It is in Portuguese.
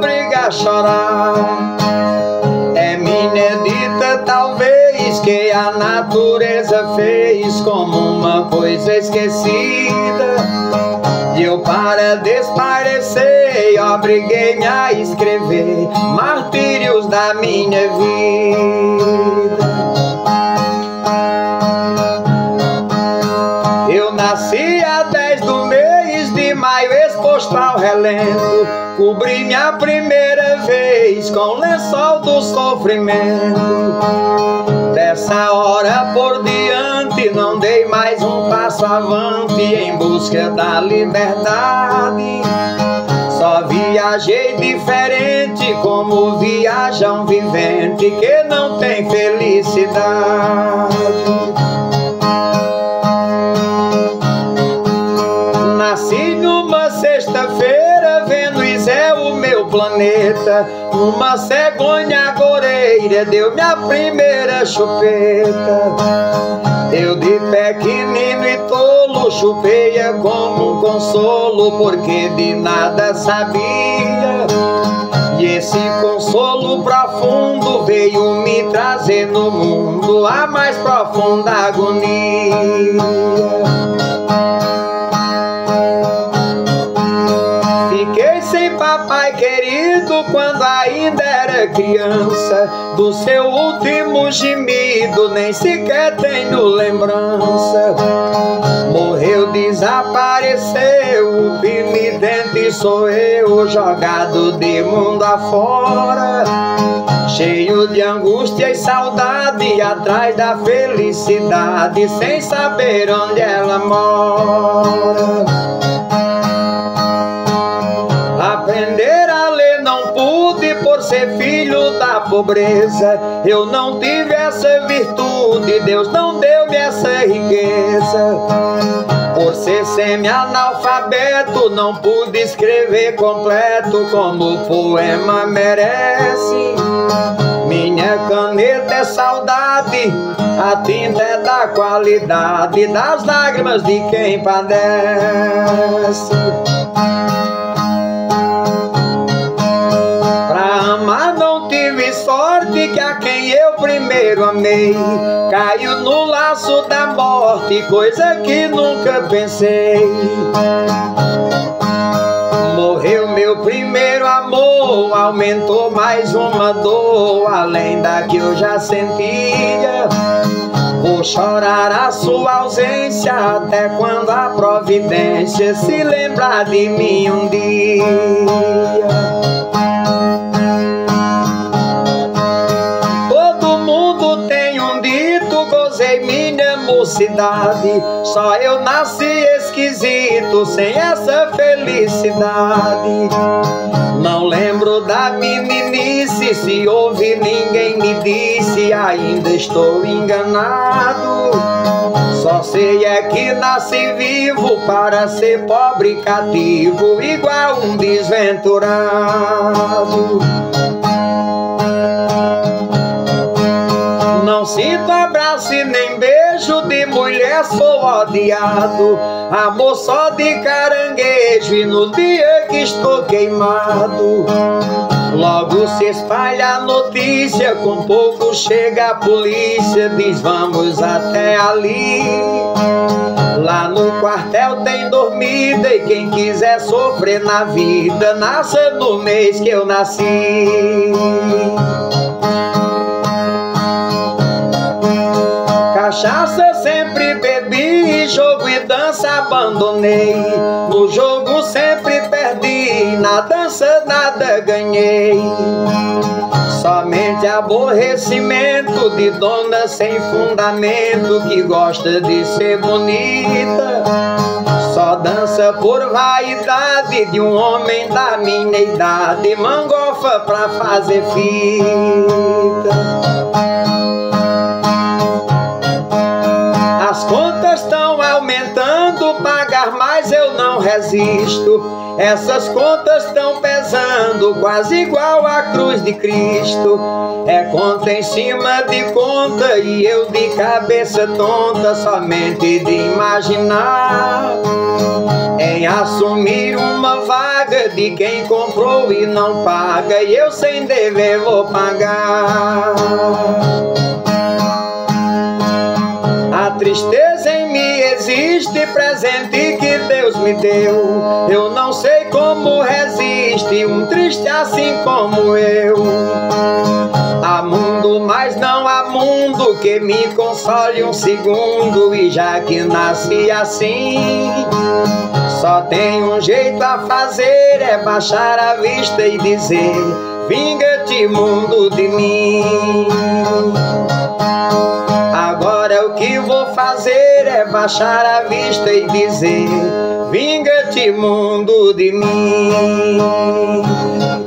obriga a chorar. É minha dita talvez que a natureza fez como uma coisa esquecida, e eu, para desaparecer, obriguei-me a escrever martírios da minha vida. Eu nasci a 10 do mês de maio, exposto ao relento, cobri minha primeira vez com o lençol do sofrimento. Dessa hora por diante não dei mais um passo avante em busca da liberdade. Só viajei diferente como viaja um vivente que não tem felicidade. Nasci numa sexta-feira, Vênus é o meu planeta. Uma cegonha agoreira deu minha primeira chupeta. Eu de pequenino e tolo chupeia como um consolo, porque de nada sabia. E esse consolo profundo veio me trazer no mundo a mais profunda agonia. Fiquei sem papai querido quando ainda era criança. Do seu último gemido nem sequer tenho lembrança. Morreu, desapareceu, o penitente sou eu, jogado de mundo afora, cheio de angústia e saudade, atrás da felicidade, sem saber onde ela mora. Aprender a ler não pude por ser filho da pobreza. Eu não tive essa virtude, Deus não deu-me essa riqueza. Por ser semi-analfabeto não pude escrever completo como o poema merece. Minha caneta é saudade, a tinta é da qualidade das lágrimas de quem padece. Não tive sorte que a quem eu primeiro amei caiu no laço da morte, coisa que nunca pensei. Morreu meu primeiro amor, aumentou mais uma dor, além da que eu já sentia. Vou chorar a sua ausência até quando a providência se lembrar de mim um dia. Minha mocidade, só eu nasci esquisito, sem essa felicidade. Não lembro da meninice, se houve ninguém me disse, ainda estou enganado. Só sei é que nasci vivo para ser pobre e cativo, igual um desventurado. Não sinto abraço e nem beijo de mulher, sou odiado. Amor só de caranguejo e no dia que estou queimado. Logo se espalha a notícia, com pouco chega a polícia, diz vamos até ali. Lá no quartel tem dormida e quem quiser sofrer na vida, nasça no mês que eu nasci. Cachaça sempre bebi, jogo e dança abandonei. No jogo sempre perdi, na dança nada ganhei. Somente aborrecimento de dona sem fundamento, que gosta de ser bonita. Só dança por vaidade de um homem da minha idade, mangofa pra fazer fita. As contas estão aumentando, pagar mais eu não resisto. Essas contas estão pesando, quase igual a cruz de Cristo. É conta em cima de conta e eu de cabeça tonta, somente de imaginar em em assumir uma vaga de quem comprou e não paga, e eu sem dever vou pagar. A tristeza em mim existe, presente que Deus me deu. Eu não sei como resiste um triste assim como eu. Há mundo, mas não há mundo que me console um segundo. E já que nasci assim, só tem um jeito a fazer, é baixar a vista e dizer: vinga-te, mundo, de mim. Agora o que vou fazer é baixar a vista e dizer: vinga-te, mundo, de mim.